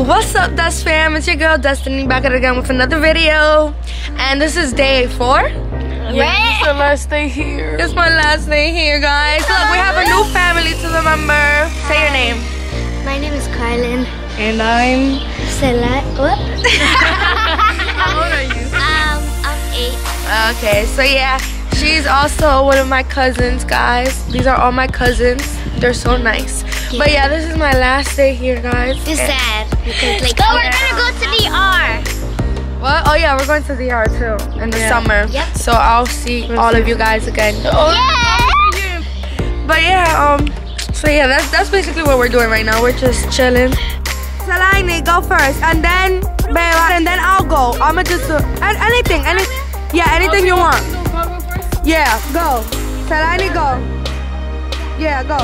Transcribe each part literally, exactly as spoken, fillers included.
What's up, Dust fam? It's your girl Destiny back at it again with another video. And this is day four. Yeah, it's the last day here. It's my last day here, guys. Look, we have a new family to remember. Say your name. My name is Carlin. And I'm... Celeste. What? How old are you? Um, I'm eight. Okay, so yeah, she's also one of my cousins, guys. These are all my cousins. They're so nice. Yeah. But yeah, this is my last day here, guys. It's and sad because like, but we're gonna go to D R. What? Oh yeah, we're going to D R too in the yeah. summer. Yep. So I'll see all of you guys again. Oh, yeah. But yeah, um, so yeah, that's that's basically what we're doing right now. We're just chilling. Salani, go first, and then Bella, and then I'll go. I'ma just do anything, any, yeah, anything you want. Yeah, go. Salani, go. Yeah, go.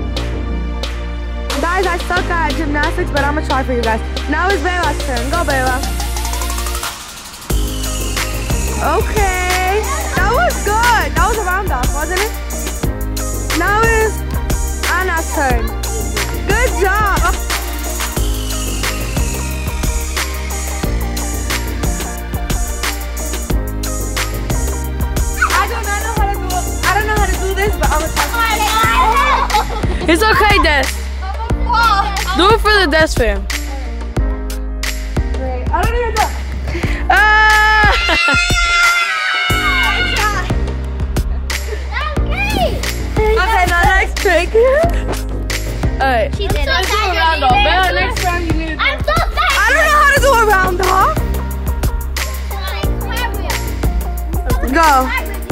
Guys, I suck at gymnastics, but I'm gonna try for you guys. Now it's Bella's turn. Go, Bella. Okay. That was good. That was a round off, wasn't it? Now it's Anna's turn. Good job. I do not know how to do it. I don't know how to do this, but I'm gonna try. It's okay, Des. Do it for the Des fam. Wait, I don't even know. Ah! Okay, now next trick. Alright. She did it. Let's do a round off. Bella, next time you need to I'm so sorry. I don't know how to do a round off. Go.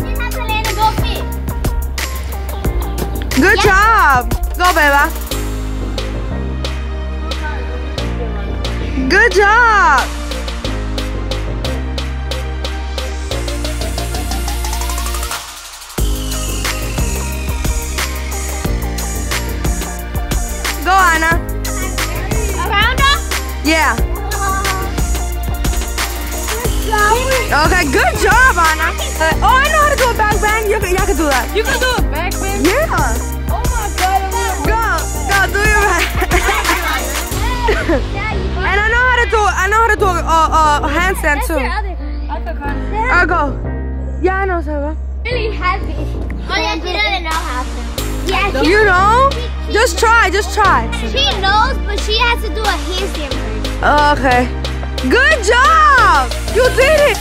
Good Yes. job. Go, Bella. Good job. Go, Anna. Around us? Yeah. Okay, good job, Anna. Uh, oh, I know how to do a back bang. You can, y'all can do that. You can do it back, baby. Yeah. Oh my god. Go, go, do your back. And I know how to do. I know how to do a, a, a handstand too. I'll go. Yeah, I know, Sarah. Really heavy. Oh yeah, she doesn't know how to. Yeah, she, You know? Just try. Just try. she knows, but she has to do a handstand first. Okay. Good job. You did it.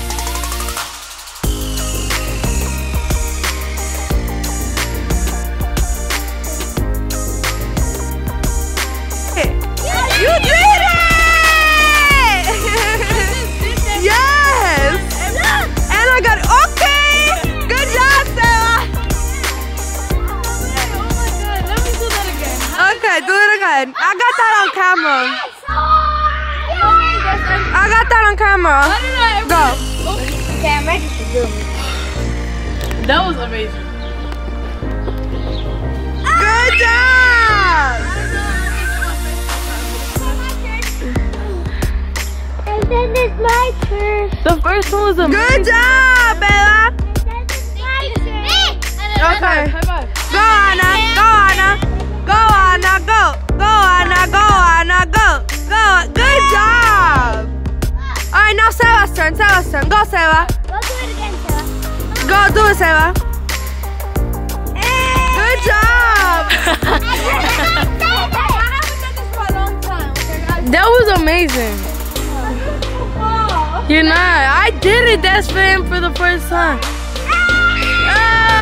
You did it! Yes! And I got it. Okay! Good job, Sarah! Oh my god, let me do that again. Okay, do it again. I got that on camera. I got that on camera. How did I ever... Go. Okay, I'm ready to do it. That was amazing. Good job! And then it's my turn. The first one was amazing. Good job, Bella! And then it's my turn. Okay. High five. Go, Anna. Go, Anna. Go, Anna. Go. Go, Anna. Go, Anna. Go. Go. Good job. All right, now Sarah's turn. Sarah's turn. Go, Sarah. Go do it again, Sarah. Go, do it, Sarah. Good job. That was amazing. You're not. I did it, Des fam, for the first time. Ah.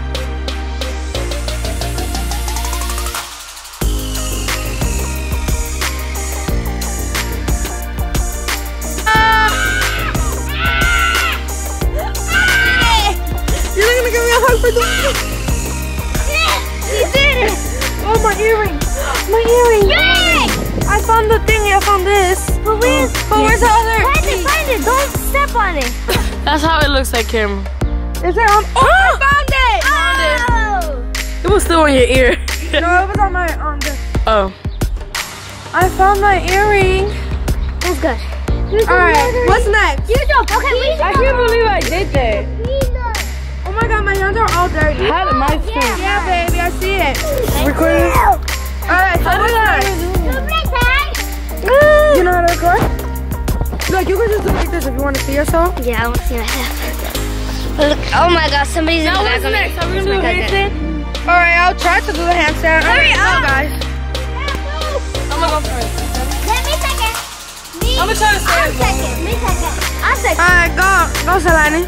You're not gonna give me a hug for doing it. You did it. Oh, my earring. My earring. Yay! I found the thingy. I found this. But where's, But where's the other? find it, find it. Don't step on it. That's how it looks like, camera. Is it on? Oh, I found it. Oh. It was still in your ear. No, it was on my on this. Oh. I found my earring. That's good. All right, what's next? You don't. Okay, we I can't believe I did that. Oh my god, my hands are all dirty. How did my screen? Yeah, baby, I see it. Recording? Alright, so How did what's I? next? Super time. Ooh. You know how to record? Look, you can just do like this if you want to see yourself. Yeah, I want to see myself. Look, oh my gosh, somebody's in Now the back what's of me. next? Are we gonna do a handstand? Alright, I'll try to do the handstand. Hurry Go, up. guys. I'm gonna go first. Let me second. Me. I'm gonna try to say I'm it. second. Me second. I'm second. Alright, go. Go, Selani.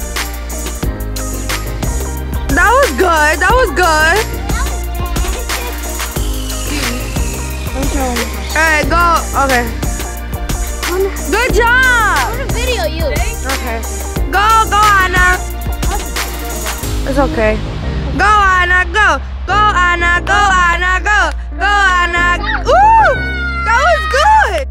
That was good. That was good. Alright, go. Okay. Good job. I'm gonna video you. Okay. Go, go, Anna. It's okay. Go, Anna, go. Go, Anna, go, Anna, go. Go, Anna. Ooh! That was good.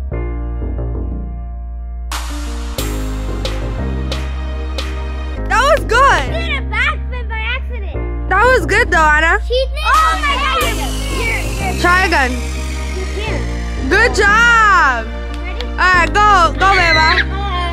That was good. You did a backflip by accident. That was good though, Anna. She did. Oh my god. Here, here. Try again. Here. Good job. Ready? Alright, go. Go, Beba.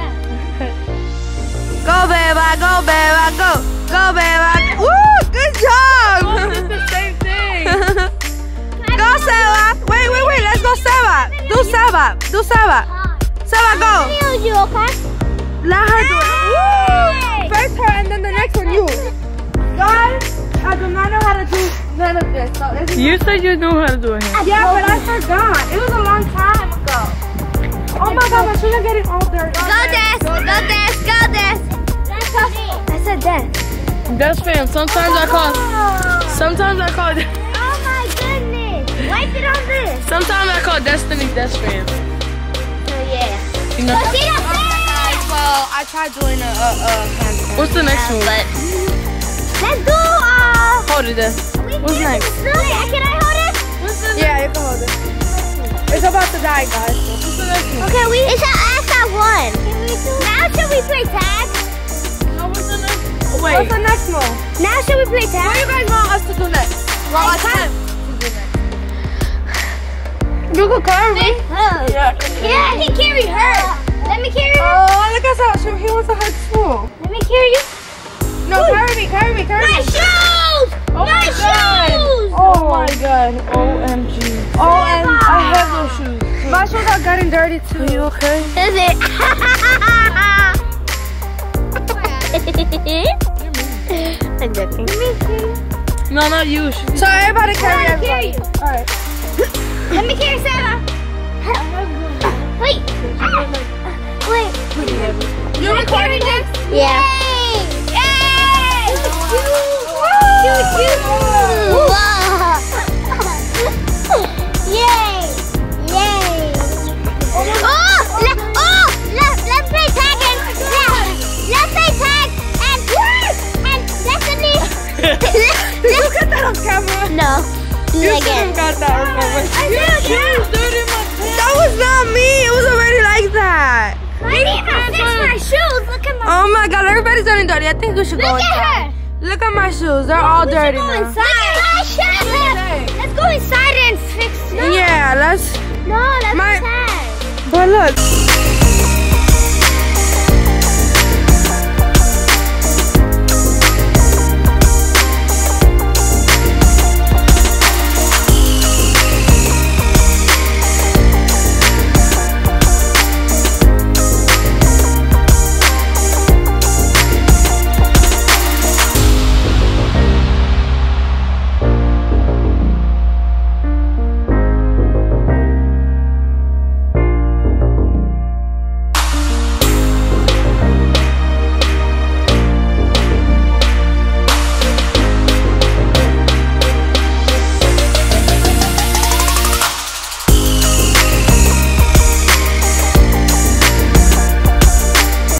Go, Beba. Go, Beba. Go. Go, Beba. Woo! Good job. It's the same thing. Go, Seba. Wait, wait, wait. Let's go, Seba. Do Seba. Do Seba. Seba, go. Video you, okay? Let her do it. Woo! First her and then the next one you. Guys, I do not know how to do none of this. So this is You said you knew how to do a handstand. yeah, but I forgot. It was a long time ago. Oh my god, my shoes are getting all dirty. Go Des, go Des, go Des. I said Des. Desk fam. Sometimes I call. Sometimes I call. Oh my goodness. Wipe it on this. Sometimes I call Destiny desk fam. Oh yeah. You know. Go see the face. Well, I tried doing a, a, a handstand. What's the next one? Let's do uh. Hold it there. What's next? Really? Can I hold it? Yeah, you can hold it. It's about to die, guys. What's the next one? Okay, we. It's our ass at one. Now should we play tag? No, what's the next? Oh, What's wait. the next one? Now should we play What do tag? you guys want us to do next? Well, I can't. You can carry me. Yeah, I can carry her. Let me carry her. Oh, look at that. He wants to hurt too. Let me carry you. No, carry me, carry me, carry My me. shoes! Oh my my God. shoes! Oh my god. O M G. Oh, and I have those shoes. my shoes are getting dirty too. Are you okay? Is it? I'm joking. No, not you. She- So everybody carry Let me everybody. carry you. Alright. Let me carry Sarah. Wait. Wait. You recording this? Yeah. Yay! Choo choo! Yay! Yay! Oh! Let, oh! Let, let's play tag and let, let's play tag and and Destiny. Did you get that on camera? No. Do You it should again. have got that on camera. Your shoes dirty in my pants. That was not me. It was already like that. I need to fix my shoes. Look at my. Oh my god, everybody's getting dirty. I think we should go Look at inside. her. Look at my shoes. They're all We dirty should go now. inside. Look at my shoes. Let's go inside and fix it. Yeah, let's. No, that's My- inside. But look.